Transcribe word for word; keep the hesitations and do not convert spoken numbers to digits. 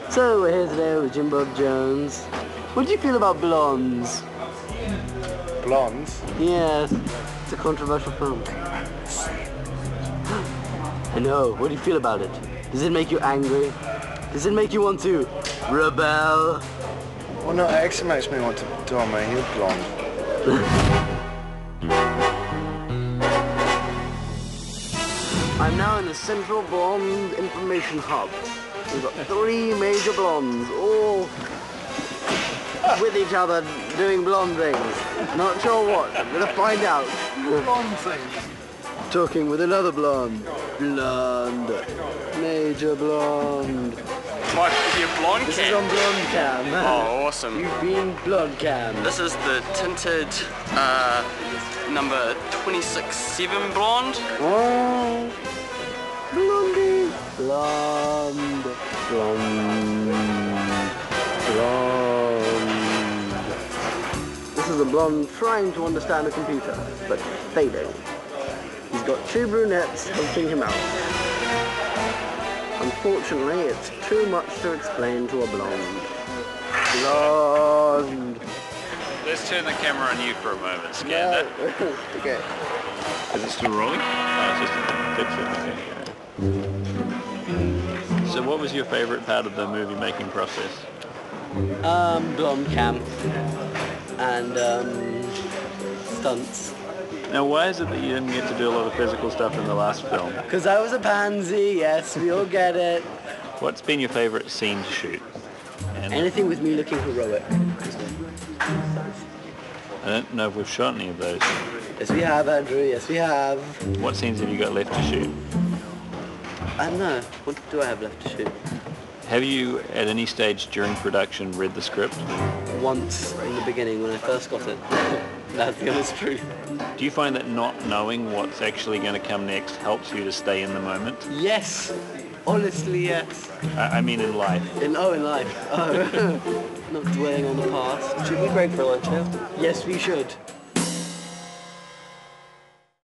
So we're here today with Jim Bob Jones. What do you feel about blondes? Blondes? Yes, it's a controversial film. I know, what do you feel about it? Does it make you angry? Does it make you want to rebel? Well, no, it actually makes me want to dye my hair blonde. I'm now in the Central Blonde Information Hub. We've got three major blondes, all with each other doing blonde things. Not sure what, I'm gonna find out. Blonde things. Talking with another blonde. Blonde. Major blonde. Type of your blonde This cam. is on blonde cam. Oh, awesome. You've been blonde cam. This is the tinted uh, number twenty-six seven blonde. Oh. Blondie. Blonde. Blonde. Blonde. This is a blonde trying to understand a computer, but failing. He's got two brunettes helping him out. Unfortunately, it's too much to explain to a blonde. Blonde. Let's turn the camera on you for a moment, Skander. No. Okay. Is it still rolling? No, it's just a picture. Okay. So what was your favourite part of the movie making process? Um, blonde cam. And, um, stunts. Now, why is it that you didn't get to do a lot of physical stuff in the last film? Because I was a pansy, yes, we all get it. What's been your favourite scene to shoot? And Anything with me looking heroic. I don't know if we've shot any of those. Yes, we have, Andrew, yes, we have. What scenes have you got left to shoot? I don't know. What do I have left to shoot? Have you, at any stage during production, read the script? Once in the beginning when I first got it. That's the honest truth. Do you find that not knowing what's actually going to come next helps you to stay in the moment? Yes. Honestly, yes. I, I mean in life. In, oh, in life. Oh. Not dwelling on the past. Should we break for lunch now? Yes, we should.